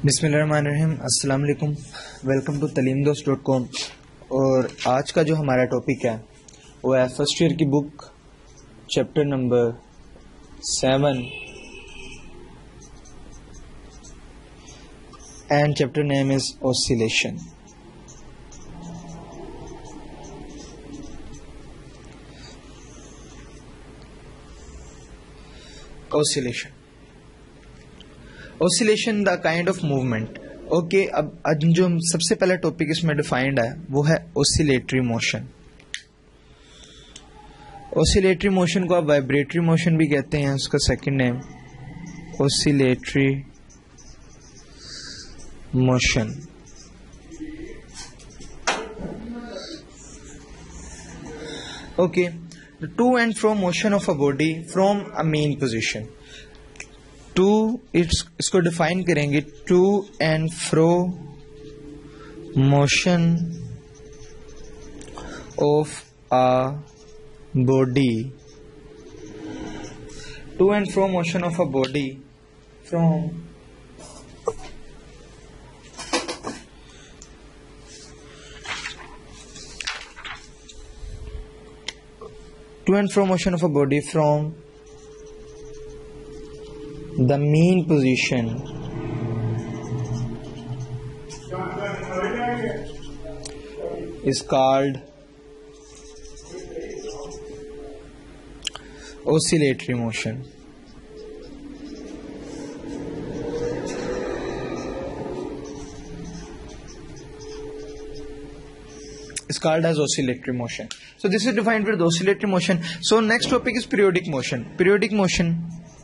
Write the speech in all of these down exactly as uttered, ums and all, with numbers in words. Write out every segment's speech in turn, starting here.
बिस्मिल्लाहिर्रहमानिर्रहीम, अस्सलाम वालेकुम। वेलकम टू तलीम दोस्त डॉट कॉम। और आज का जो हमारा टॉपिक है वो है फर्स्ट ईयर की book chapter number seven and chapter name is oscillation. Oscillation oscillation the kind of movement. Okay, अब आज जो सबसे पहला टॉपिक इसमें डिफाइंड है वो है ऑसिलेटरी मोशन। ऑसिलेटरी मोशन को आप वाइब्रेटरी मोशन भी कहते हैं, उसका second name oscillatory motion. Okay, the to and fro motion of a body from a mean position. To its इसको डिफाइन करेंगे, to and fro motion of a body, to and fro motion of a body from to and fro motion of a body from the mean position is called oscillatory motion. Is called as oscillatory motion. So this is defined with oscillatory motion. So next topic is periodic motion. Periodic motion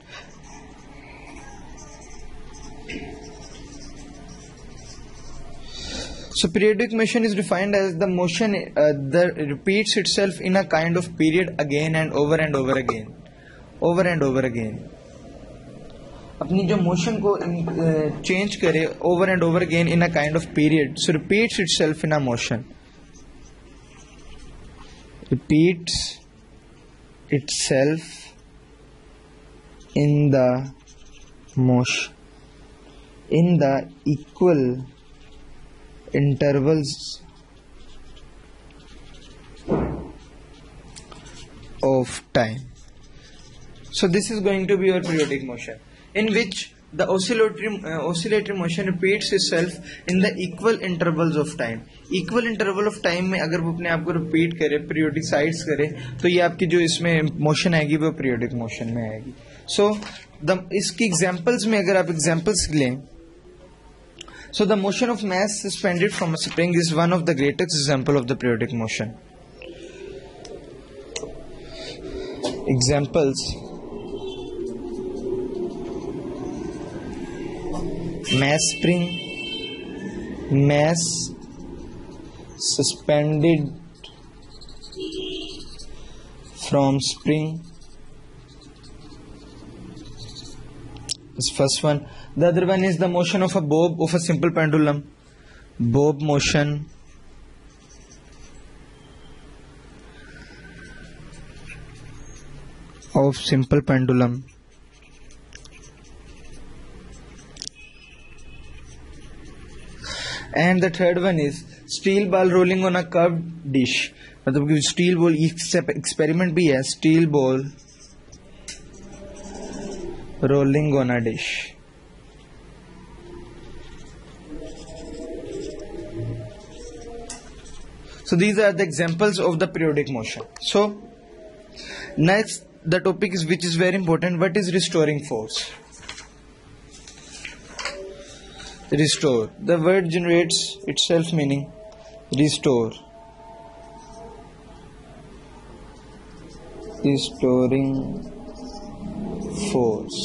So periodic motion is defined as the motion uh, that repeats itself in a kind of period again and over and over again, over and over again. अपनी जो motion को uh, change करे over and over again in a kind of period, so repeats itself in a motion, repeats itself in the motion in the equal intervals of time. So this is going to be your periodic motion, in which the oscillatory uh, oscillatory motion repeats itself in the equal intervals of time. Equal interval of time में अगर वो अपने आप को repeat करे, periodicize करे, तो ये आपकी जो इसमें motion आएगी वो periodic motion में आएगी. So the इसकी examples में अगर आप examples लें, so the motion of mass suspended from a spring is one of the greatest example of the periodic motion. Examples: mass spring, mass suspended from spring is first one. The other one is the motion of a bob of a simple pendulum. Bob motion. Of simple pendulum. And the third one is steel ball rolling on a curved dish. मतलब कि steel ball experiment भी है, steel ball rolling on a dish. So these are the examples of the periodic motion. So next the topic is, which is very important, what is restoring force? Restore. The word generates itself meaning restore. Restoring force.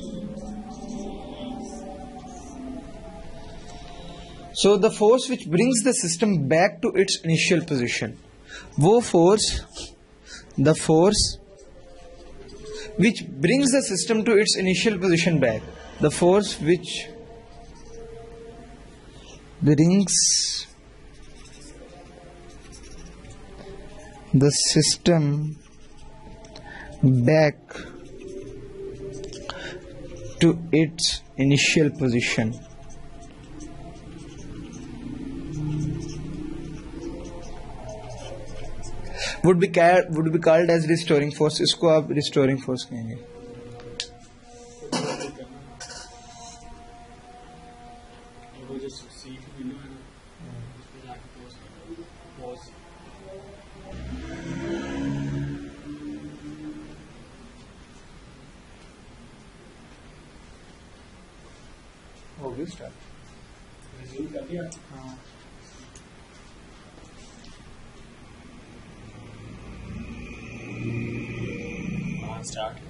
So the force which brings the system back to its initial position. वो force, the force which brings the system to its initial position back. The force which brings the system back to its initial position. would be ca- would be called as restoring force. इसको आप restoring force कहेंगे. हो गई start. Resume कर दिया. हाँ. हाँ start.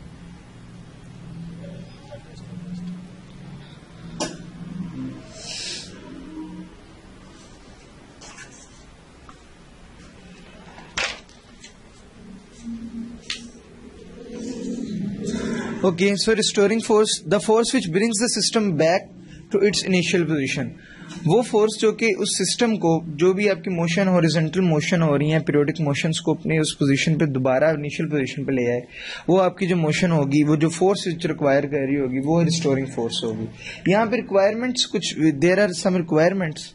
Okay, so restoring force, the force which brings the system back to its initial position. वो फोर्स जो कि उस सिस्टम को, जो भी आपकी मोशन हॉरिजॉन्टल मोशन हो रही है, पीरियोडिक मोशंस को अपने उस पोजीशन पे दोबारा इनिशियल पोजीशन पे ले आए, वो आपकी जो मोशन होगी, वो जो फोर्स रिक्वायर कर रही होगी, वो रिस्टोरिंग फोर्स होगी. यहाँ पे रिक्वायरमेंट्स कुछ, there are some requirements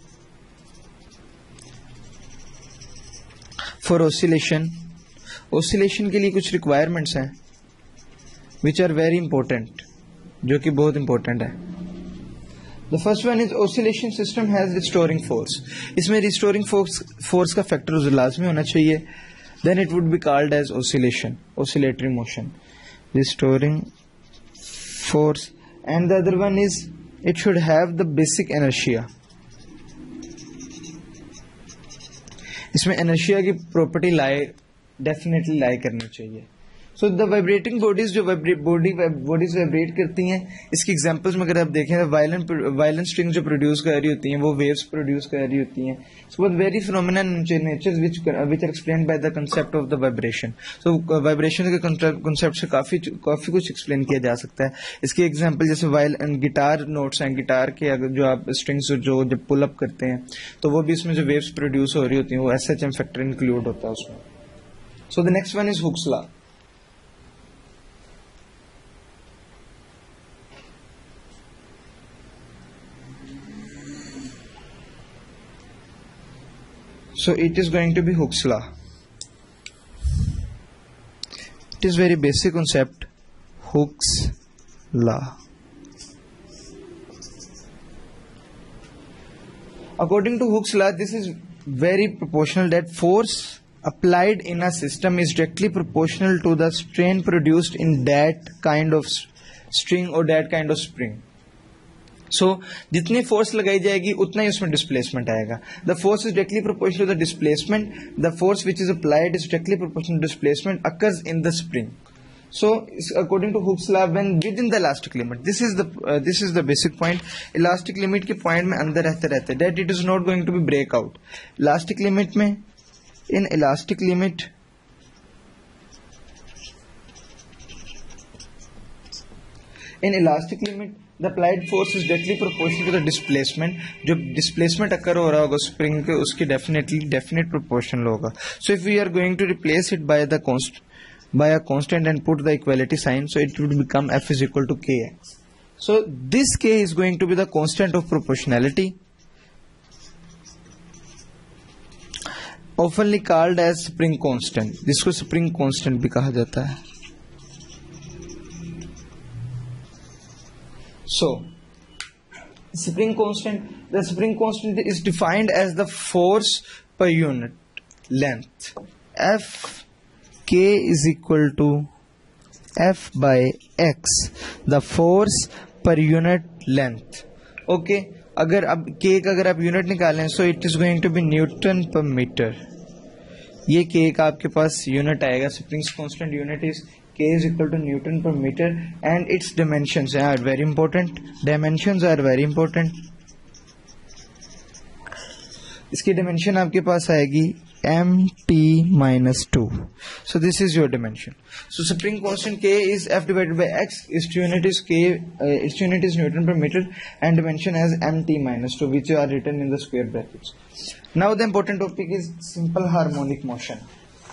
for oscillation. Oscillation के लिए कुछ रिक्वायरमेंट्स हैं which are very important, जो कि बहुत important है. The first one is oscillation system has restoring force. इसमें restoring force force का factor लाजमी होना चाहिए. Then it would be called as oscillation, oscillatory motion, restoring force. And the other one is it should have the basic inertia. इसमें inertia की property lie definitely lie करनी चाहिए. So the vibrating bodies, जो body bodies vibrate करती हैं, इसकी examples में अगर आप देखें तो वायलेंट वायलेंट स्ट्रिंग जो प्रोड्यूस कर रही होती हैं, वो वेव्स प्रोड्यूस कर रही होती हैं. सो बहुत very phenomena nature which which are explained by the concept of the vibration. So vibration के कंसेप्ट से काफी काफी कुछ एक्सप्लेन किया जा सकता है. इसकी एग्जाम्पल जैसे वायल गिटार नोट्स हैं, गिटार के अगर जो आप स्ट्रिंग्स जो जब पुल अप करते हैं तो वो भी इसमें जो वेव्स प्रोड्यूस हो रही होती हैं, वो S H M factor include होता है उसमें. So the next one is Hooke's law. So it is going to be Hooke's law. It is very basic concept, Hooke's law. According to Hooke's law, this is very proportional, that force applied in a system is directly proportional to the strain produced in that kind of string or that kind of spring. So so, जितनी force लगाई जाएगी उतना ही उसमें displacement आएगा. The force is directly proportional to the displacement. The force which is applied is directly proportional to displacement occurs in the spring. So according to Hooke's law, when within the elastic limit, this is the this is the basic point. Elastic limit के point में अंदर रहते रहते that it is not going to B break out. Elastic limit में, in elastic limit in elastic limit the applied force is directly proportional to the displacement. जो displacement occur हो रहा होगा spring के, उसकी definitely definite proportional होगा. So if we are going to replace it by the const by a constant and put the equality sign, so it would become F is equal to Kx. So this K is going to be the constant of proportionality, oftenly called as spring constant. जिसको spring constant भी कहा जाता है. So, spring constant, the spring constant is defined as the force per unit length. F K is equal to F by X, the force per unit length. Okay, अगर अब K का अगर आप unit निकालें, so it is going to be Newton per meter. ये K का आपके पास यूनिट आएगा. Spring constant unit is K is equal to Newton per meter, and its dimensions are very important. Dimensions are very important. इसकी dimension आपके पास आएगी mt minus two. So this is your dimension. So spring constant K is F divided by X. Its unit is K. Uh, its unit is Newton per meter, and dimension as mt minus two, which are written in the square brackets. Now the important topic is simple harmonic motion.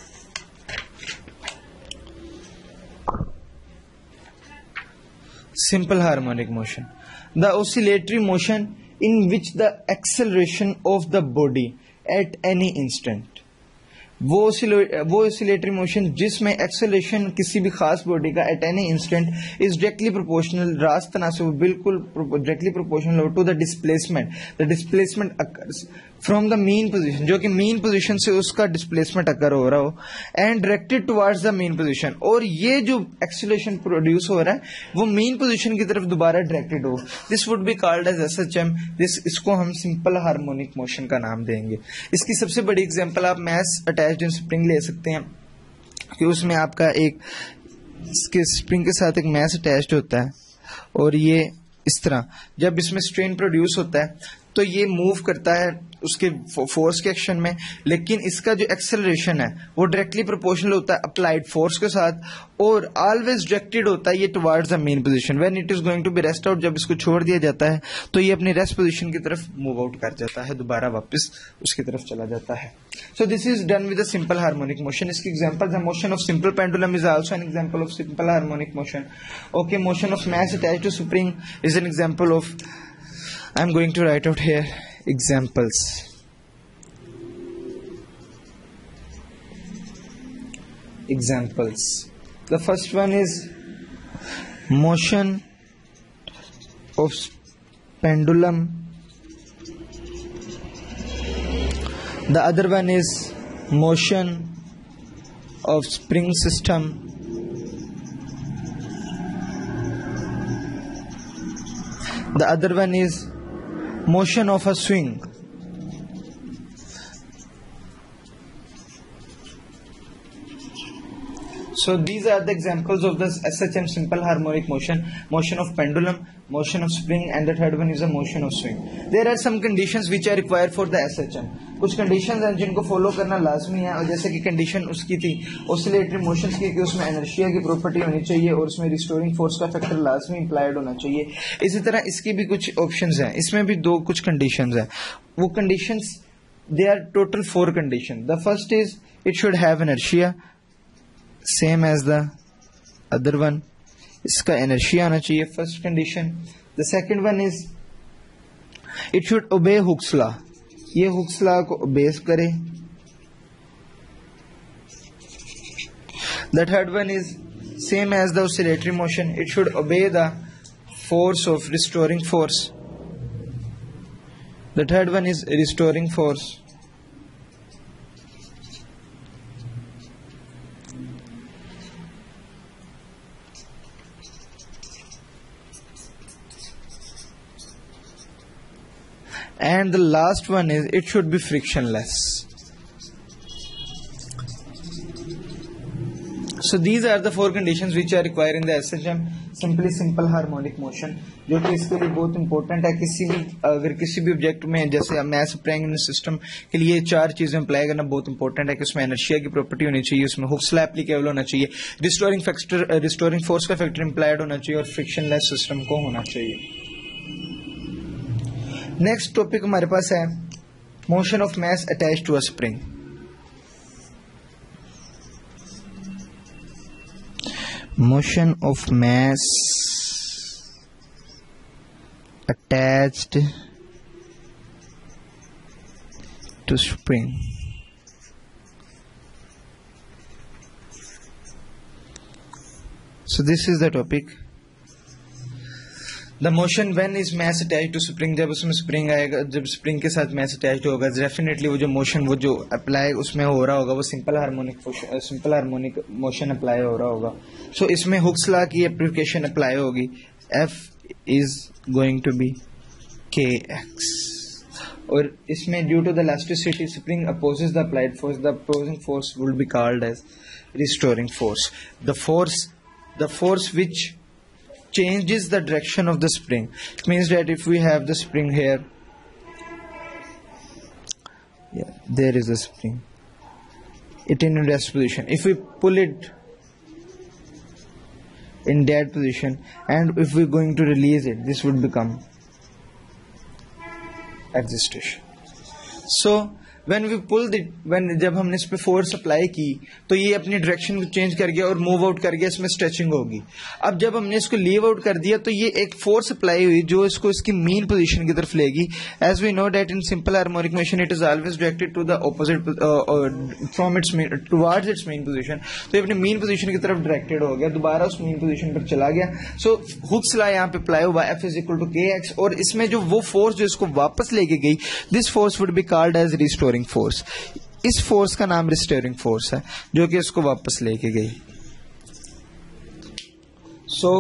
Simple harmonic motion, the oscillatory motion in which the acceleration of the body at any instant वो वो oscillatory motion जिसमें acceleration किसी भी खास body का at any instant is directly proportional, रास्त तनासब बिल्कुल directly proportional to the displacement, the displacement occurs from the mean position, जो कि मीन पोजीशन से उसका डिस्प्लेसमेंट अकर हो रहा हो, and directed towards the mean position, और ये जो एक्सेलरेशन प्रोड्यूस हो रहा है वो मीन पोजीशन की तरफ दोबारा डायरेक्टेड हो, this would be called as SHM. This इसको हम सिंपल हार्मोनिक मोशन का नाम देंगे। इसकी सबसे बड़ी एग्जांपल आप मास अटैच्ड इन स्प्रिंग ले सकते हैं कि उसमें आपका एक इसके स्प्रिंग के साथ एक मास अटैच्ड होता है और ये इस तरह जब इसमें स्ट्रेन प्रोड्यूस होता है तो ये मूव करता है उसके फोर्स के एक्शन में, लेकिन इसका जो एक्सेलरेशन है वो डायरेक्टली प्रोपोर्शनल होता है अप्लाइड फोर्स के साथ और ऑलवेज डायरेक्टेड होता है ये towards the mean position. When it is going to be rest out, जब इसको छोड़ दिया जाता है तो ये अपनी रेस्ट पोजीशन की तरफ मूव आउट कर जाता है, दोबारा वापस उसकी तरफ चला जाता है। So this is done with a simple harmonic motion. इसकी एग्जांपल्स है motion of simple pendulum is also an example of simple harmonic motion. Okay, motion of mass attached to spring is an example of, I am going to write out here examples. Examples. The first one is motion of pendulum. The other one is motion of spring system. The other one is motion of a swing. So these are the examples of the S H M simple harmonic motion, motion of pendulum, motion of spring, and the third one is a motion of swing. There are some conditions which are required for the S H M. कुछ conditions हैं जिनको follow करना लाजमी है, और जैसे कि condition उसकी थी oscillatory motions की कि उसमें inertia की property होनी चाहिए और उसमें restoring force का factor लाजमी implied होना चाहिए। इसी तरह इसकी भी कुछ options हैं, इसमें भी दो कुछ conditions हैं। वो conditions, they are total four conditions. The first is it should have inertia same as the other one. इसका inertia आना चाहिए, first condition. The second one is it should obey Hooke's law. ये Hooke's law को obey करे. The third one is same as the oscillatory motion. It should obey the force of restoring force. The third one is restoring force. And the last one is it should be frictionless. So these are the four conditions which are required in the S H M simply simple harmonic motion, जो कि इसके लिए बहुत important है। किसी भी अगर किसी भी ऑब्जेक्ट में जैसे मास स्प्रिंग सिस्टम के लिए चार चीजें अप्लाई करना बहुत इंपॉर्टेंट है कि उसमें इनर्शिया की प्रॉपर्टी होनी चाहिए, उसमें हुक्स लॉ एप्लीकेबल होना चाहिए, रिस्टोरिंग फैक्टर रिस्टोरिंग फोर्स का फैक्टर इंप्लाइड होना चाहिए और फ्रिक्शनलेस सिस्टम को होना चाहिए। नेक्स्ट टॉपिक हमारे पास है motion of mass attached to a spring. Motion of mass attached to spring. So this is the topic. The motion when is mass attached to spring, जब उसमें spring आएगा, जब spring के साथ mass attached होगा, definitely वो जो motion वो जो apply उसमें हो रहा होगा वो simple harmonic simple harmonic motion apply हो रहा होगा। So इसमें Hooke's law की application apply होगी, F is going to be kx, और इसमें due to the elasticity spring opposes the applied force, the opposing force will be called as restoring force. The force the force which changes the direction of the spring. It means that if we have the spring here, yeah, there is a spring, it in rest position. If we pull it in dead position and if we're going to release it, this would become excitation. So when we pull the when जब हमने इस पे force apply की तो ये अपनी direction को change कर गया और मूव आउट कर गया, इसमें स्ट्रेचिंग होगी। अब जब हमने इसको लीव आउट कर दिया तो ये एक फोर्स अप्लाई हुई जो इसको इसकी मीन पोजीशन की तरफ लेगी। As we know that in simple harmonic motion it is always directed to the opposite from its towards its mean position. तो ये अपनी मीन पोजीशन की तरफ डायरेक्टेड हो गया, दोबारा उस मीन पोजीशन पर चला गया। सो हुक्स लॉ यहाँ पे अप्लाई हुआ, F is equal to K X, और इसमें जो वो फोर्स जो इसको वापस लेके गई, this force would be called as restoring force. इस फोर्स का नाम रिस्टोरिंग फोर्स है जो कि इसको वापस लेके गई। सो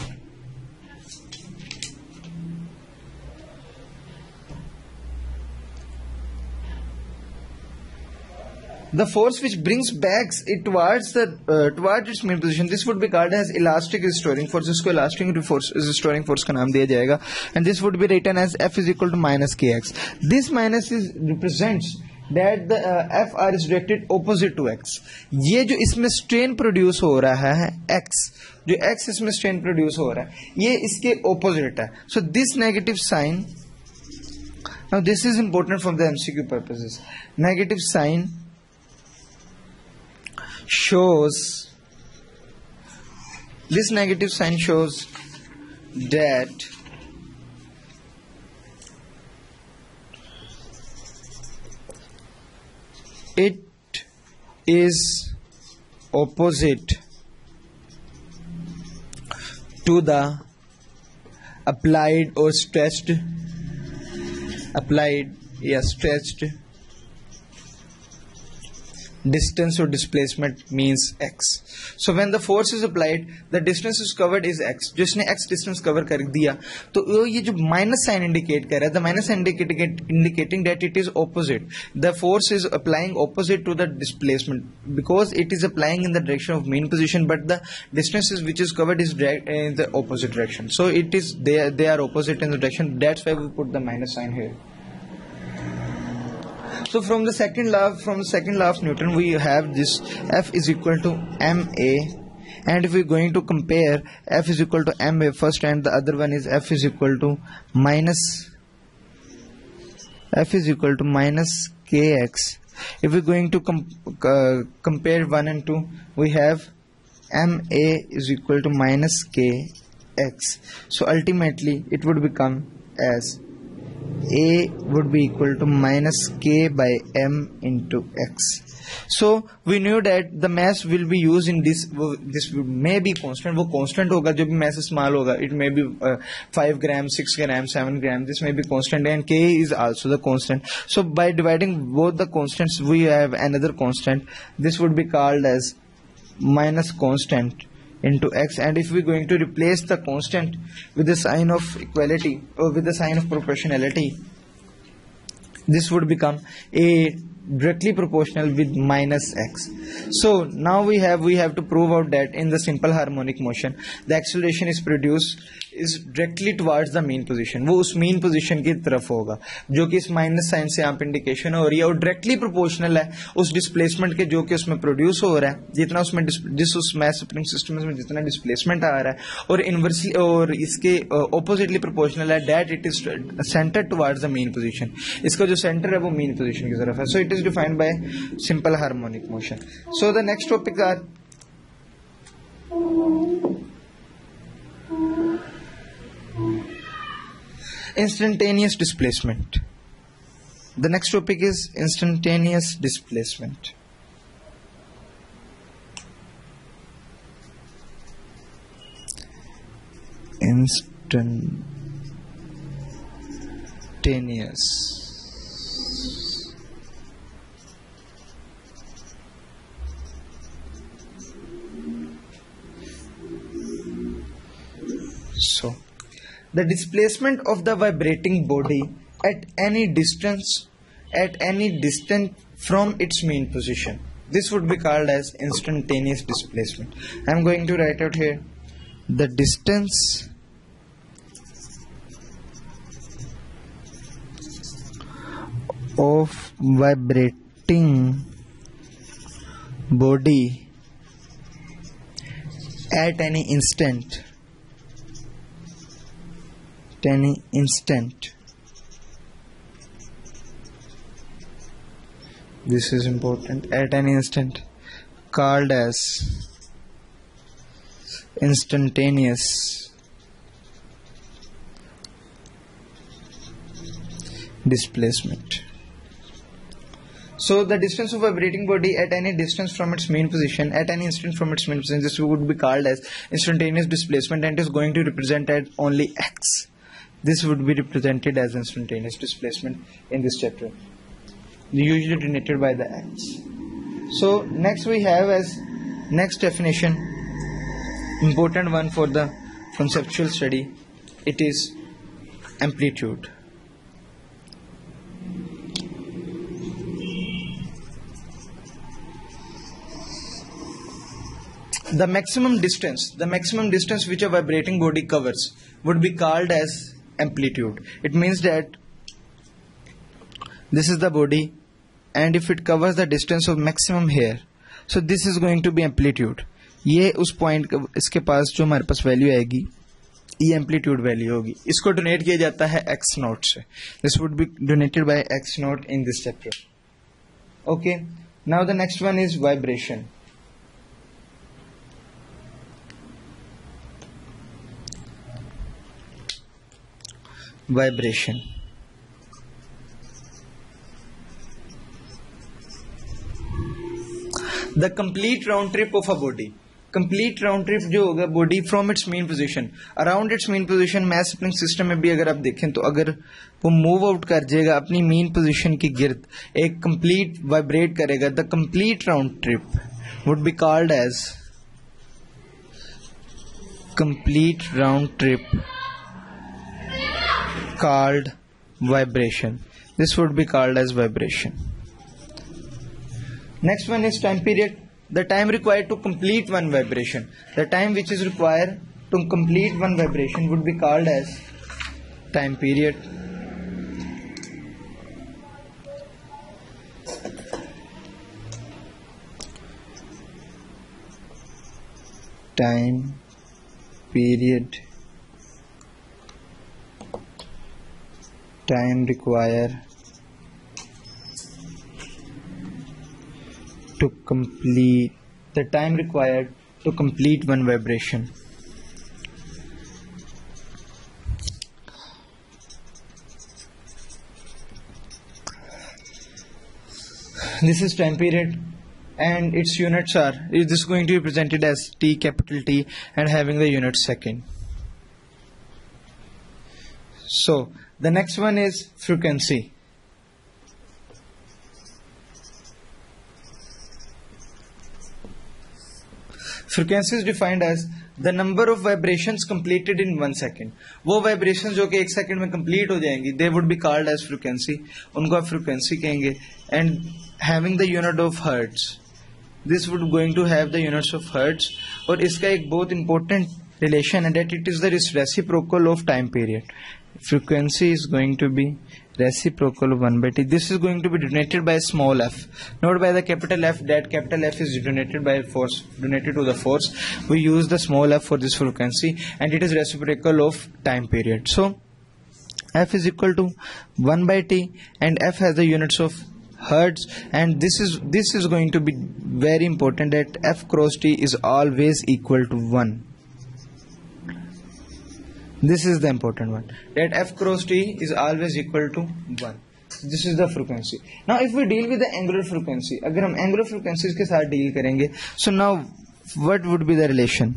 the force which brings back it towards the uh, towards its main position, this would be called as elastic restoring force। इसको elastic force restoring force का नाम दिया जाएगा, and this would be written as F is equal to minus kx। this minus is represents that the uh, F r is directed opposite to x। ये जो इसमें strain produce हो रहा है x, जो x इसमें स्ट्रेन प्रोड्यूस हो रहा है ये इसके opposite है। so this negative sign, now this is important for the M C Q purposes, negative sign shows, this negative sign shows that it is opposite to the applied or stretched applied yeah stretched distance or displacement means x। so when the force is applied the distance is covered is x। जो इसने x distance cover कर दिया तो ये जो minus sign indicate कर रहा है, the minus sign indicate, indicating that it is opposite, the force is applying opposite to the displacement because it is applying in the direction of mean position, but the distance is which is covered is in the opposite direction, so it is they are, they are opposite in the direction, that's why we put the minus sign here। So from the second law, from the second law of Newton, we have this F is equal to ma, and if we're going to compare F is equal to ma first, and the other one is F is equal to minus F is equal to minus kx. If we're going to com uh, compare one and two, we have ma is equal to minus kx. So ultimately, it would become as a would be equal to minus k by m into x। so we knew that the mass will be used in this, this may be constant, वो constant होगा जो भी mass small होगा, it may be uh, five gram, six gram, seven gram, this may be constant, and k is also the constant। so by dividing both the constants we have another constant, this would be called as minus constant into x, and if we're going to replace the constant with the sign of equality or with the sign of proportionality, this would become a directly proportional with minus x। so now we have we have to prove out that in the simple harmonic motion the acceleration is produced is directly towards the mean position, वो उस mean position की तरफ होगा जो कि इस minus sign से यहाँ पे इंडिकेशन हो रही है, और डायरेक्टली प्रोपोर्शनल है उस डिस्प्लेसमेंट के जो कि उसमें प्रोड्यूस हो रहा है, जितना उसमें जिस उस मैस स्प्रिंग सिस्टम में जितना डिस्प्लेसमेंट आ रहा है, और इनवर्सली और इसके ऑपोजिटली प्रोपोर्शनल है that it is centre towards the mean position, इसका जो सेंटर है वो मीन पोजीशन की तरफ है। So it is defined by simple harmonic motion. So the next topic are instantaneous displacement। The next topic is instantaneous displacement। Instantaneous so the displacement of the vibrating body at any distance at any distance from its mean position, this would be called as instantaneous displacement। I am going to write out here the distance of vibrating body at any instant any instant this is important, at an instant, called as instantaneous displacement. So the distance of a vibrating body at any distance from its main position, at any instant from its main position, this would be called as instantaneous displacement, and is going to represent at only x. This would be represented as instantaneous displacement in this chapter, usually denoted by the x. So next we have as next definition, important one for the conceptual study, it is amplitude. The maximum distance, the maximum distance which a vibrating body covers would be called as amplitude. It means that this is the body, and if it covers the distance of maximum here, so this is going to be amplitude. ये उस point इसके पास जो हमारे पास value आएगी, ये amplitude value होगी. इसको donate किया जाता है एक्स नॉट से. This would be donated by X naught in this chapter. Okay, now the next one is vibration. Vibration. The complete round trip of a body. Complete round trip जो होगा body from its main position, around its main position. mass spring system में भी अगर आप देखें तो अगर वो move out कर जाएगा अपनी main position के गिर्द, एक complete vibrate करेगा, the complete round trip would be called as complete round trip called vibration. This would be called as vibration. Next one is time period. The time required to complete one vibration. The time which is required to complete one vibration would be called as time period. Time period. Time required to complete the time required to complete one vibration. This is time period, and its units are, is this going to be presented as T, capital T, and having the unit second. So the next one is frequency. Frequency is defined as the number of vibrations completed in one second. वो vibrations जो कि एक second में complete हो जाएंगी, they would be called as frequency. उनको आप frequency कहेंगे, and having the unit of hertz. This would going to have the units of hertz. और इसका एक बहुत important relation है that it is the reciprocal of time period. Frequency is going to be reciprocal of one by t. This is going to be denoted by small f, not by the capital F. That capital F is denoted by force, denoted to the force. We use the small f for this frequency, and it is reciprocal of time period. So f is equal to one by t, and f has the units of hertz, and this is this is going to be very important, that f cross t is always equal to one. This is the important one, that f cross t is always equal to one. This is the frequency. Now if we deal with the angular frequency, अगर हम angular frequencies के साथ deal करेंगे, so now what would be the relation?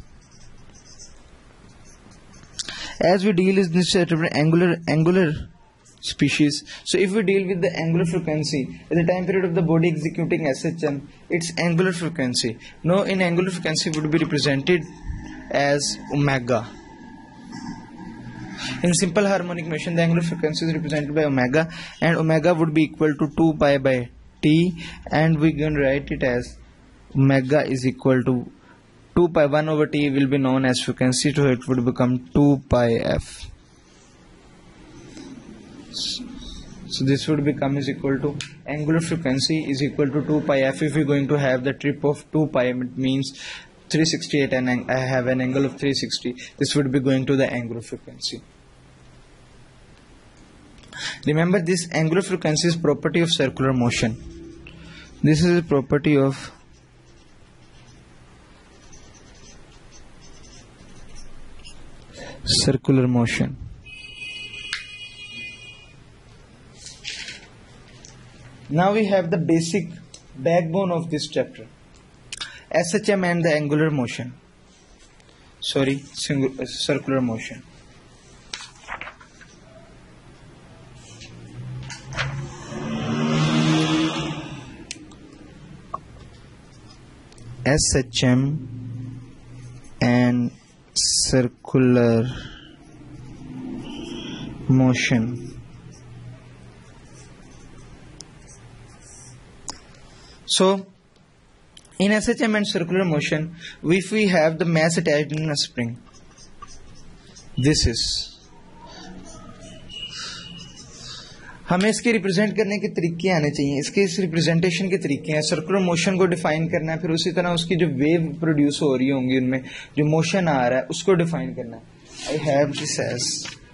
As we deal with this angular angular species, so if we deal with the angular frequency, the time period of the body executing S H M, its angular frequency. Now in angular frequency would be represented as omega. In simple harmonic motion, the angular frequency is represented by omega, and omega would be equal to two pi by t, and we can write it as omega is equal to two pi, one over t will be known as frequency, so it would become two pi f. So this would become is equal to angular frequency is equal to two pi f. If we are going to have the trip of two pi, it means three sixty-eight, and I have an angle of three sixty. This would be going to the angular frequency. Remember, this angular frequency is property of circular motion. This is a property of circular motion. Now we have the basic backbone of this chapter, S H M and the angular motion. Sorry, single, uh, circular motion. S H M and circular motion. So, in S H M and circular motion, if we have the mass attached in a spring, this is, हमें इसके represent करने के तरीके आने चाहिए. इसके इस representation के तरीके हैं. सर्कुलर मोशन को डिफाइन करना है, फिर उसी तरह उसकी जो वेव प्रोड्यूस हो रही होंगी उनमें जो मोशन आ रहा है उसको डिफाइन करना है. I have this as,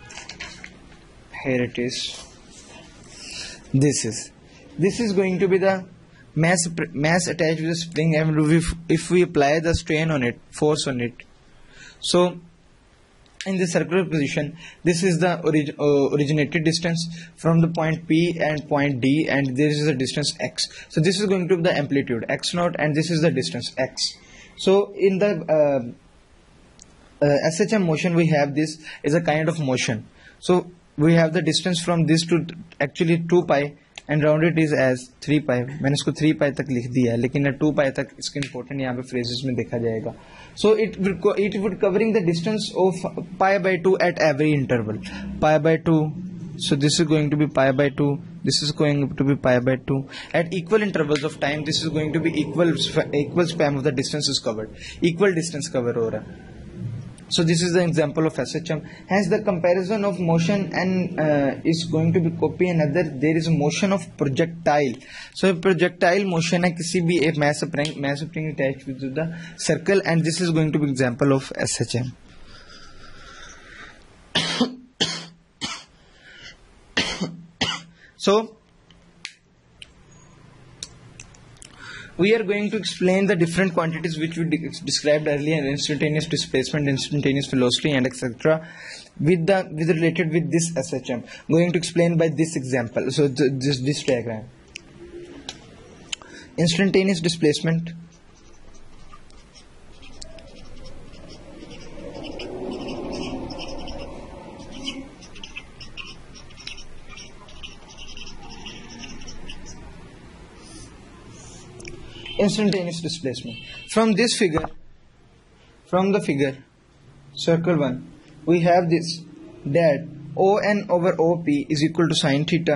here it is, this is this is going to be the mass mass attached with the spring, and if, if we apply the strain on it, force on it. So in the circular position, this is the orig uh, originated distance from the point P and point D, and this is the distance x. So this is going to be the amplitude x naught, and this is the distance x. So in the uh, uh, S H M motion, we have this is a kind of motion. So we have the distance from this to actually two pi, and round it is as three pi. मैंने इसको three pi तक लिख दिया है, लेकिन two pi तक इसका important यहाँ पे phrases में देखा जाएगा. So it would it would covering the distance of pi by two at every interval. Pi by two. So this is going to be pi by two. This is going to be pi by two. At equal intervals of time, this is going to be equal equal span of the distance is covered. Equal distance cover हो रहा है. So this is the example of S H M. Hence the comparison of motion and uh, is going to be copy another. There is a motion of projectile. So projectile motion है किसी भी एक mass spring mass spring attached with the circle, and this is going to be example of S H M. So we are going to explain the different quantities which we de described earlier: instantaneous displacement, instantaneous velocity, and et cetera. With the with related with this S H M, going to explain by this example. So th this this diagram: instantaneous displacement, instantaneous displacement. From this figure, from the figure, circle one, we have this, that O N over O P is equal to sine theta.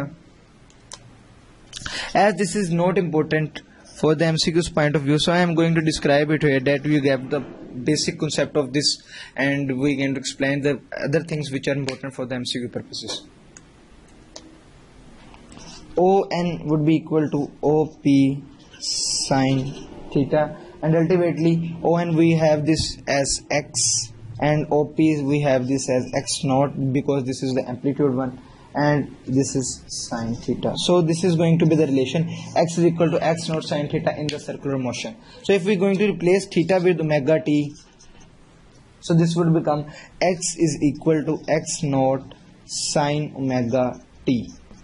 As this is not important for the M C Q's point of view, so I am going to describe it here, that we get the basic concept of this, and we are going to explain the other things which are important for the M C Q purposes. O N would be equal to O P sine theta, and ultimately O N we have this as x, and O P we have this as x naught, because this is the amplitude one, and this is sine theta. So this is going to be the relation: x is equal to x naught sine theta in the circular motion. So if we are going to replace theta with omega t, so this would become x is equal to x naught sine omega t.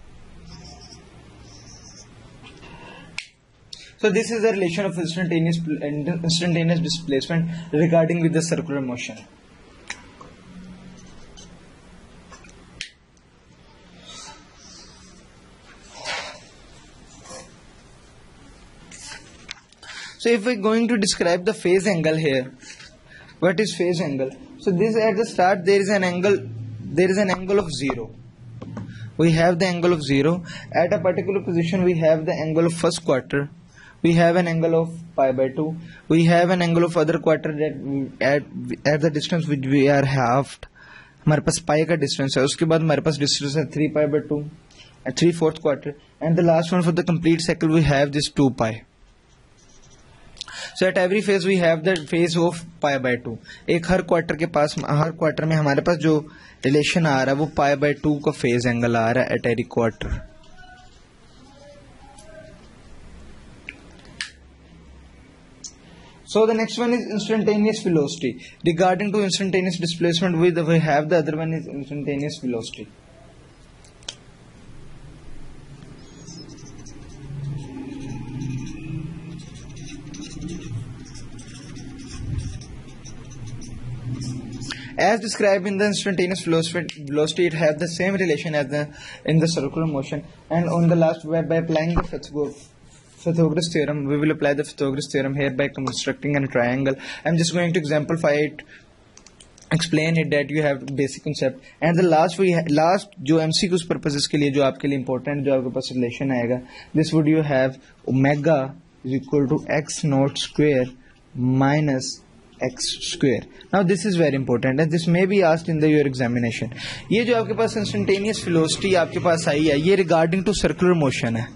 So this is the relation of instantaneous instantaneous displacement regarding with the circular motion. So if we are going to describe the phase angle here, what is phase angle? So this, at the start there is an angle, there is an angle of zero. We have the angle of zero. At a particular position we have the angle of first quarter. We have an angle of pi by two. We have an angle of other quarter that at at the distance which we are halved. हमारे पास pi का distance है. उसके बाद हमारे पास distance है three pi by two and three fourth quarter. And the last one for the complete cycle we have this two pi. So at every phase we have the phase of pi by two. एक हर quarter के पास हर quarter में हमारे पास जो relation आ रहा है वो pi by two का phase angle आ रहा है at every quarter. So the next one is instantaneous velocity. Regarding to instantaneous displacement, we we have the other one is instantaneous velocity. As described in the instantaneous velocity, it has the same relation as the in the circular motion. And on the last, by applying the Pythagoras theorem, we will apply the Pythagoras theorem here by constructing a triangle. I'm just going to exemplify it, explain it, that you have basic concept. And the last we last जो M C Qs purposes के लिए जो आपके लिए important, जो आपके पास relation आएगा, this would you have omega is equal to x naught square minus x square. Now this is very important and this may be asked in the your examination. ये जो आपके पास instantaneous velocity आपके पास आई है, ये regarding to circular motion है.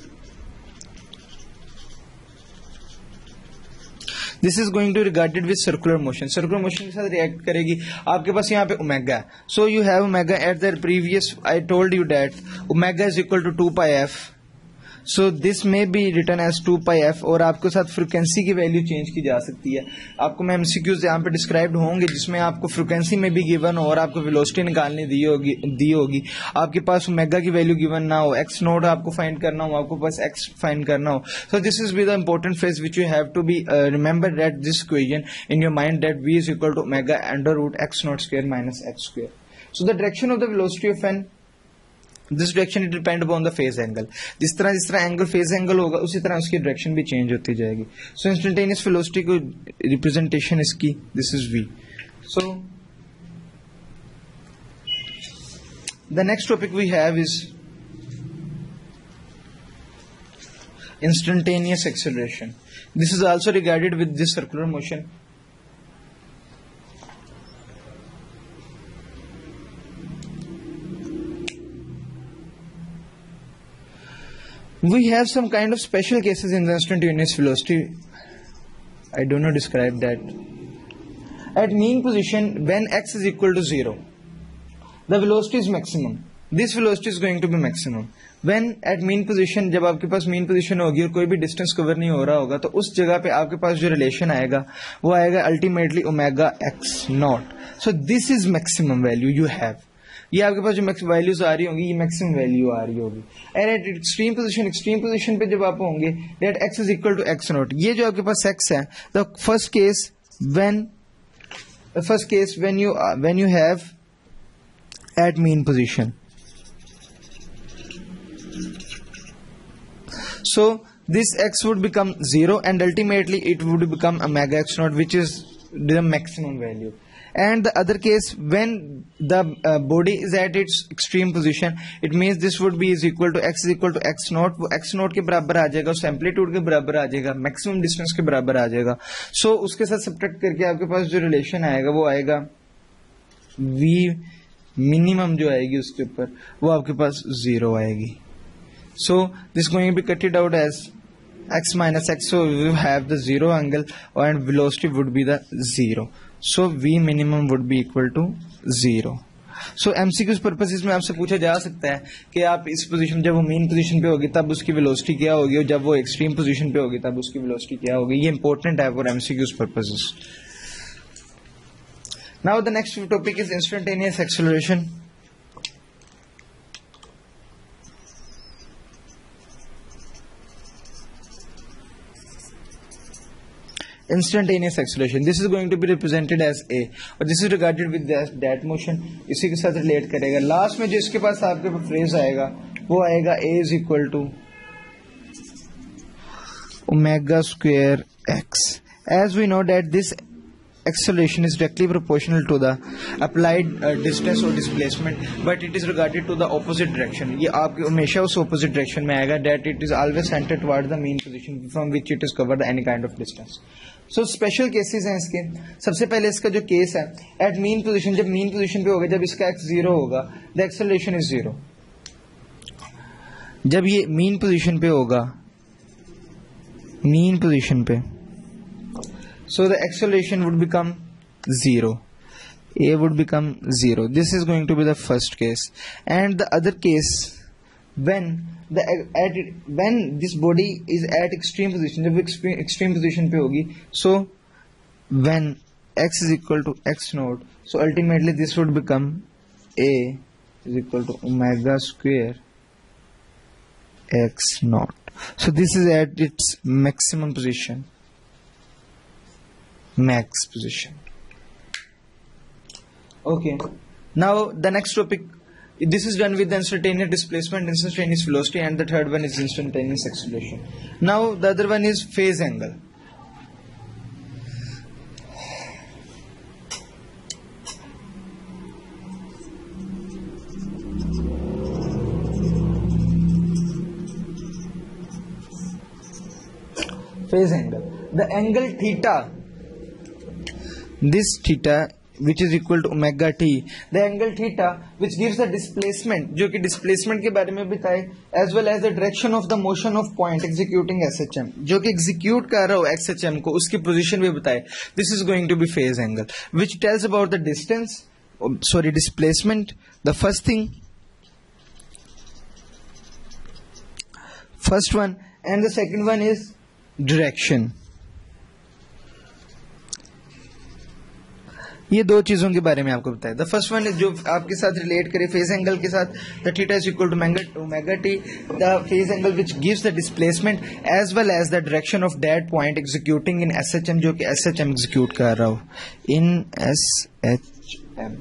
This is going to regarded with circular motion. Circular motion के साथ react करेगी. आपके पास यहाँ पे omega है. So you have omega at the previous. I told you that omega is equal to two pi f. So this may be written as two pi f. और आपके साथ फ्रिक्वेंसी की वैल्यू चेंज की जा सकती है. आपको मैं एमसीक्यूज यहाँ पे डिस्क्राइब्ड होंगे जिसमें आपको फ्रिक्वेंसी में भी गिवन हो और आपको वेलोसिटी निकालनी दी होगी दी होगी आपके पास ओमेगा की वैल्यू गिवन ना हो, एक्स नोट आपको फाइंड करना हो, आपको बस एक्स फाइंड करना हो. So this is be the important phase which you have to be remember that this equation in your mind, that v is equal to omega under root X naught square minus X square. So the direction of the velocity of an, this direction it depend upon the phase angle. जिस तरह जिस तरह angle phase angle होगा उसी तरह उसकी direction भी change होती जाएगी. सो इंस्टेंटेनियस वेलोसिटी को रिप्रेजेंटेशन इसकी this is v. So the next topic we have is instantaneous acceleration. This is also regarded with this circular motion. We have some kind of special cases in the instantaneous velocity. I do not describe that. At mean position, when x is equal to zero, the velocity is maximum. This velocity is going to be maximum. When at mean position, जब आपके पास mean position होगी और कोई भी distance cover नहीं हो रहा होगा तो उस जगह पे आपके पास जो relation आएगा वो आएगा ultimately omega x naught. So this is maximum value you have. ये आपके पास जो मैक्सिमम वैल्यूज आ रही होंगी ये मैक्सिमम वैल्यू आ रही होगी. And at extreme position, extreme position पे जब आप होंगे that X is equal to X naught. ये जो आपके पास एक्स है, the first case when the first case when you when you have at mean position. So this x would become zero and ultimately it would become omega x naught, which is the maximum value. And the other case, when the uh, body is at its extreme position, it means this would be is equal to x is equal to x naught. वो x naught के बराबर आ जाएगा, उस amplitude के बराबर आ जाएगा, maximum distance के बराबर आ जाएगा. सो so, उसके साथ सब्ट्रैक्ट करके आपके पास जो रिलेशन आएगा वो आएगा v मिनिमम जो आएगी उसके ऊपर वो आपके पास जीरो आएगी. So this is going to be cutted out as x minus x. So we have the zero angle and velocity would be the zero. So v minimum would be equal to zero. So M C Qs purposes में आपसे पूछा जा सकता है कि आप इस position जब वो मेन पोजीशन पे होगी तब उसकी वेलोसिटी क्या होगी और जब वो एक्सट्रीम पोजीशन पे होगी तब उसकी वेलोसिटी क्या होगी. ये इंपॉर्टेंट है for M C Qs purposes. Now the next topic is instantaneous acceleration. Instantaneous acceleration. This is going to be represented as a, और this is regarded with that, that motion. इसी के साथ relate करेगा. Last में जो इसके पास आपके पास phrase आएगा वो आएगा a is equal to omega square x. As we know that this acceleration is directly proportional to the applied uh, distance or displacement, but it is regarded to the opposite direction. ये आपके हमेशा उस opposite direction में आएगा, that it is always centered towards the mean position from which it is covered any kind of distance. So special cases हैं इसके. सबसे पहले इसका जो केस है एट मीन पोजीशन, जब मीन पोजीशन पे होगा, जब इसका एक्स जीरो होगा द एक्सेलरेशन इज जीरो. जब ये मीन पोजीशन पे होगा, मीन पोजीशन पे, so the acceleration would become zero, a would become zero. This is going to be the first case. And the other case, when the at when this body is at extreme position, जब extreme position पे होगी, so when x is equal to x naught, so ultimately this would become a is equal to omega square x naught. So this is at its maximum position, max position. Okay, now the next topic, this is done with the instantaneous displacement, instantaneous velocity, and the third one is instantaneous acceleration. Now the other one is phase angle. Phase angle, the angle theta, this theta which is equal to omega t, the angle theta which gives the displacement, जो कि displacement के बारे में बताए, as well as the direction of the motion of point executing S H M, जो कि execute कर रहा हो X H M को, उसकी position भी बताए. This is going to be phase angle, which tells about the distance, sorry displacement, the first thing, first one, and the second one is direction. ये दो चीजों के बारे में आपको बताया. द फर्स्ट वन इज जो आपके साथ रिलेट करे फेज एंगल के साथ, the theta is equal to omega t, the phase angle which gives the displacement as well as the direction of that point executing in S H M, जो कि S H M execute कर रहा हो in S H M.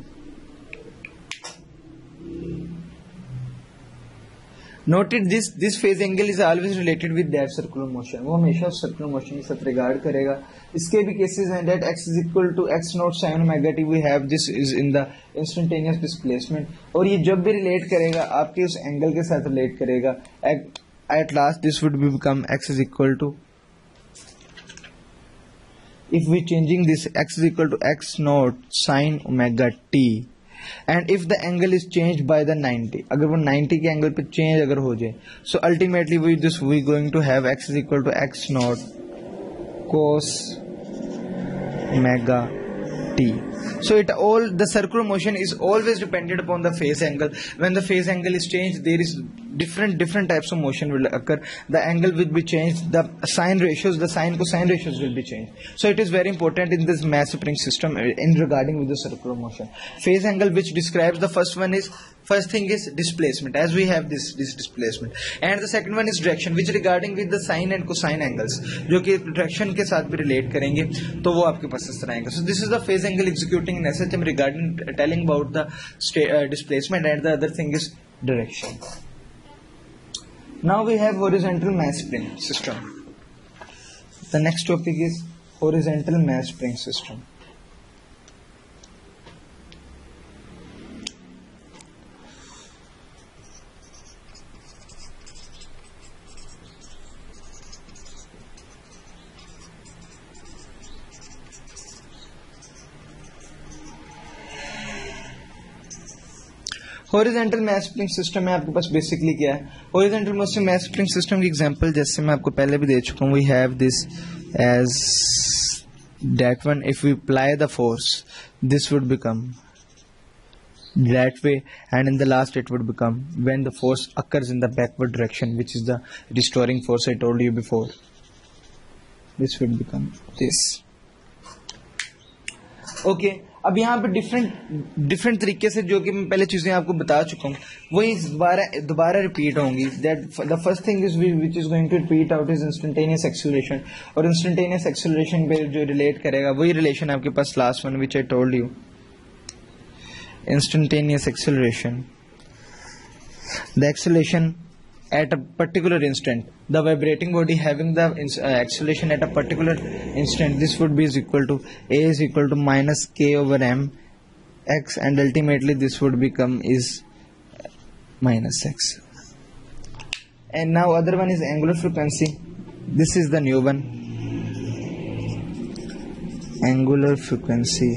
Noted this this phase angle is always related with that circular motion. वो हमेशा circular motion के साथ regard करेगा. इसके भी cases हैं that x is equal to x naught sin omega t. We have this is in the instantaneous displacement. और ये जब भी relate करेगा आपके उस angle के साथ relate करेगा. At, at last this would be become x is equal to, if we changing this, x is equal to x naught sin omega t. And if the angle is changed by the ninety, अगर वो ninety के angle पे change अगर हो जाए, so ultimately we this we going to have x is equal to x naught cos omega t. So it all, the circular motion is always dependent upon the phase angle. When the phase angle is changed, there is different different types of motion will occur. The angle will be changed, the sine ratios, the sine cosine ratios will be changed. So it is very important in this mass spring system in regarding with the circular motion. Phase angle, which describes, the first one is, first thing is displacement, as we have this this displacement, and the second one is direction, which regarding with the sine and cosine angles, जो कि direction के साथ भी relate करेंगे, तो वो आपके पास इस तरह आएगा. So this is the phase angle executing in S H M regarding telling about the uh, displacement, and the other thing is direction. Now we have horizontal mass spring system. The next topic is horizontal mass spring system. Horizontal mass spring system में आपके पास basically क्या है? Horizontal mass spring system की example जैसे मैं आपको पहले भी दे चुका हूँ. We have this as that one, if we apply the force this would become that way, and in the last it would become when the force occurs in the backward direction, which is the restoring force I told you before. This would become this. Okay, अब यहाँ पे different different तरीके से जो कि मैं पहले चीजें आपको बता चुका हूँ वही दोबारा दोबारा रिपीट होंगी. That the first thing is which is going to repeat out is instantaneous acceleration. और इंस्टेंटेनियस एक्सेलरेशन पे जो रिलेट करेगा वही रिलेशन आपके पास last one which I told you. Instantaneous acceleration, the acceleration at a particular instant, the vibrating body having the uh, acceleration at a particular instant, this would be is equal to a is equal to minus k over m x, and ultimately this would become is minus x. And now other one is angular frequency. This is the new one, angular frequency.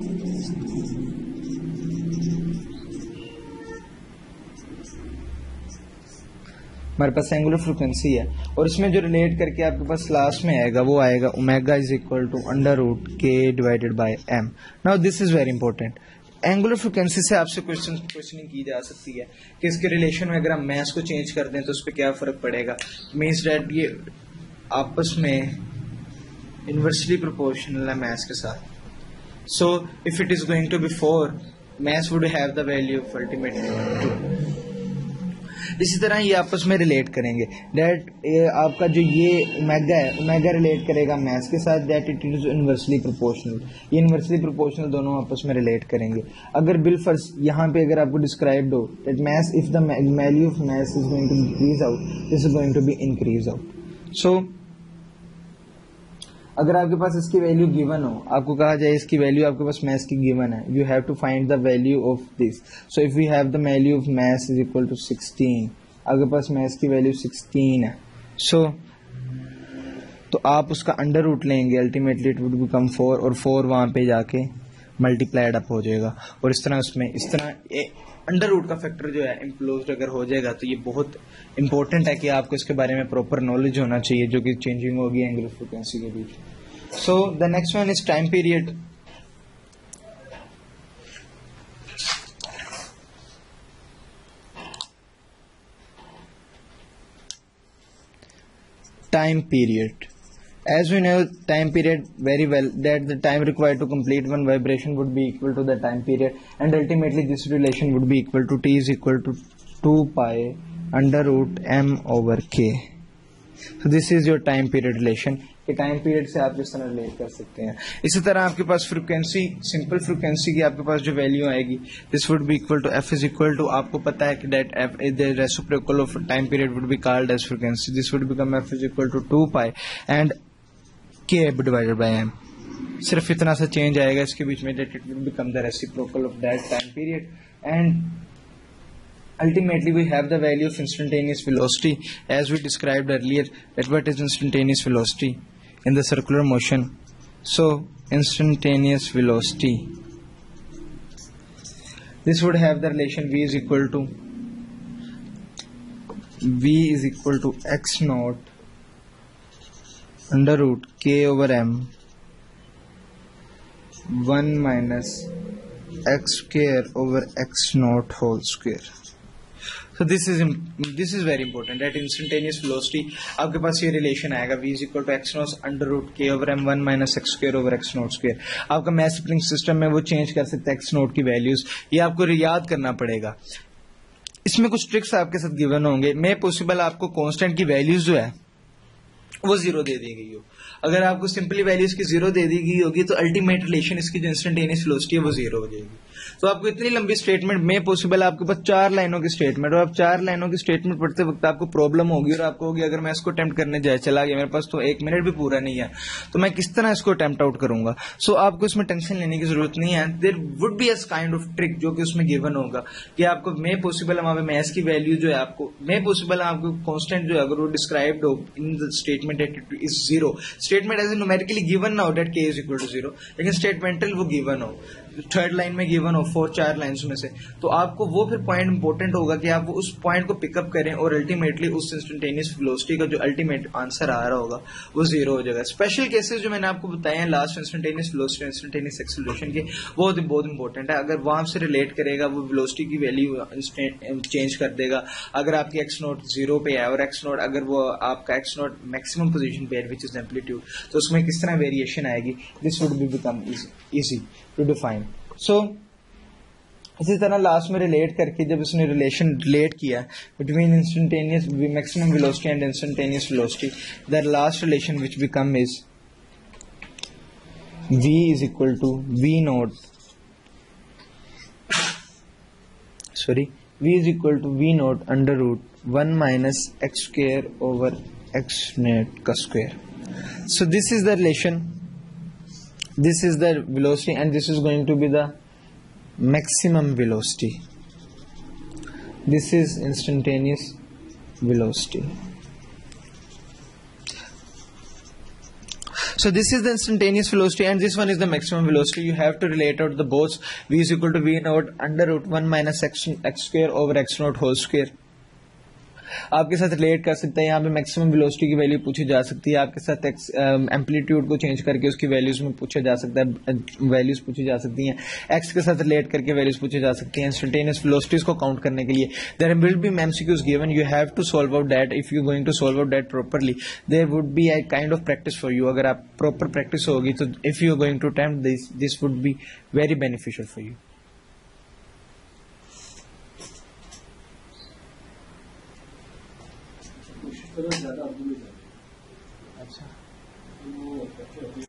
हमारे पास angular frequency है और इसमें जो relate करके आपके पास last में आएगा वो आएगा omega is equal to under root k divided by m. Now this is very important. Angular frequency से आपसे क्वेश्चन क्वेश्चनिंग की जा सकती है कि इसके रिलेशन में अगर हम मैस को चेंज कर दें तो उस पर क्या फ़र्क पड़ेगा. मीन्स डैट ये आपस में इन्वर्सली प्रोपोर्शनल है मैस के साथ. So if it is going to be four, mass would have the value of ultimately two. इसी तरह ये आपस में रिलेट करेंगे. दैट आपका जो ये ओमेगा है, ओमेगा रिलेट करेगा मैस के साथ, that it is inversely proportional. ये इन्वर्सली प्रोपोर्शनल दोनों आपस में रिलेट करेंगे. अगर बिलफर्ज यहाँ पे अगर आपको डिस्क्राइब्ड हो that mass, if the value of mass is going to increase out, this is going to be increase out. So अगर आपके पास इसकी वैल्यू गिवन हो, आपको कहा जाए इसकी वैल्यू आपके पास मैस की गिवन है, you have to find the value of this. So if we have the value of mass is equal to sixteen, आपके पास मैस की वैल्यू सिक्सटीन है. सो so, तो आप उसका अंडर रूट लेंगे, ultimately it would become four, और four वहाँ पे जाके मल्टीप्लाइड अप हो जाएगा. और इस तरह उसमें इस तरह अंडर रूट का फैक्टर जो है इम्प्लोज्ड अगर हो जाएगा, तो ये बहुत इंपॉर्टेंट है कि आपको इसके बारे में प्रॉपर नॉलेज होना चाहिए जो कि चेंजिंग होगी एंगुलर फ्रिक्वेंसी के बीच. So the next one is time period. Time period. As we know time period very well, that the time required to complete one vibration would be equal to the time period, and ultimately this relation would be equal to T is equal to two pi under root m over k. So this is your time period relation. कि time period से आप इस तरह relate कर सकते हैं. इसी तरह आपके पास फ्रिक्वेंसी, सिंपल फ्रिक्वेंसी की आपके पास जो वैल्यू आएगी, this would be equal to F is equal to, आपको पता है कि that F the reciprocal of time period would be called as frequency. This would become F is equal to two pi and k divided by m. सिर्फ इतना सा change आएगा इसके बीच में, that it will become the reciprocal of that time period. And ultimately we have the value of instantaneous velocity as we described earlier. That what is instantaneous velocity in the circular motion. So instantaneous velocity, this would have the relation v is equal to v is equal to x naught under root k over m one minus x square over x naught whole square. So this is this is very important, that instantaneous velocity आपके पास ये relation आएगा v is equal to x naught under root k over m one minus x square over x naught square. आपका math spring system में वो change कर सकते हैं x naught की वैल्यूज, ये आपको याद करना पड़ेगा. इसमें कुछ ट्रिक्स आपके साथ गिवन होंगे. मे पॉसिबल आपको कांस्टेंट की वैल्यूज जो है वो जीरो दे दी गई हो. अगर आपको सिंपली वैल्यूज की जीरो दे दी गई होगी तो अल्टीमेट रिलेशन इसकी जो इंस्टेंटेनियस वेलोसिटी है वो जीरो हो जाएगी. तो आपको इतनी लंबी स्टेटमेंट में पॉसिबल आपके पास चार लाइनों की स्टेटमेंट, और आप चार लाइनों की स्टेटमेंट पढ़ते वक्त आपको प्रॉब्लम होगी और आपको होगी अगर मैं इसको अटेम्प्ट करने जाए चला गया, मेरे पास तो एक मिनट भी पूरा नहीं है, तो मैं किस तरह इसको अटेम्प्ट आउट करूंगा. सो so, आपको इसमें टेंशन लेने की जरूरत नहीं है. There would be a kind of trick जो कि उसमें गिवन होगा कि आपको मे पॉसिबल वहां पे मैथ्स की वैल्यू जो है आपको मे पॉसिबल आपको कॉन्स्टेंट जो है अगर वो डिस्क्राइब्ड हो in the statement at it is zero, statement as a numerically given ना हो दैट के इज इक्वल टू जीरो, लेकिन स्टेटमेंटल वो गिवन हो, थर्ड लाइन में गिवन हो फोर चार लाइन्स में से, तो आपको वो फिर पॉइंट इंपॉर्टेंट होगा कि आप वो उस पॉइंट को पिकअप करें और अल्टीमेटली उस इंस्टेंटेनियस वेलोसिटी का जो अल्टीमेट आंसर आ रहा होगा वो जीरो हो जाएगा. स्पेशल केसेस जो मैंने आपको बताए हैं last instantaneous velocity instantaneous acceleration के, वो बहुत इंपॉर्टेंट है. अगर वहां से रिलेट करेगा वो वेलोसिटी की वैल्यू चेंज कर देगा. अगर आपकी एक्स नोट जीरो पे है और एक्स नोट अगर वो आपका एक्स नोट मैक्सिमम पोजीशन पे है विच इज एम्पलीट्यूड, तो उसमें किस तरह वेरिएशन आएगी, this would be become easy to define. So इसी तरह लास्ट में रिलेट करके जब इसने रिलेशन रिलेट किया between instantaneous maximum velocity and instantaneous velocity, the last relation which become is v is equal to v naught sorry v is equal to v naught under root one minus x square over x naught ka square. So this is the relation, this is the velocity, and this is going to be the maximum velocity. This is instantaneous velocity. So this is the instantaneous velocity and this one is the maximum velocity. You have to relate out the both. V is equal to v naught under root one minus x, x square over x naught whole square. आपके साथ relate कर सकता है। यहाँ पे maximum velocity की value पूछी जा सकती है, आपके साथ एम्पलीट्यूड को चेंज करके उसकी वैल्यूज में पूछा जा सकता है, वैल्यूज पूछी जा सकती हैं, एक्स के साथ रिलेट करके वैल्यूज पूछी जा सकती हैं इंस्टेंटेनियस वेलोसिटीज को काउंट करने के लिए। There will be MCQs given, you have to solve out that. If you going to solve out that properly there would be a kind of practice for you. अगर आप proper practice होगी तो if you are going to attempt this this would be very beneficial for you. ज्यादा अच्छा।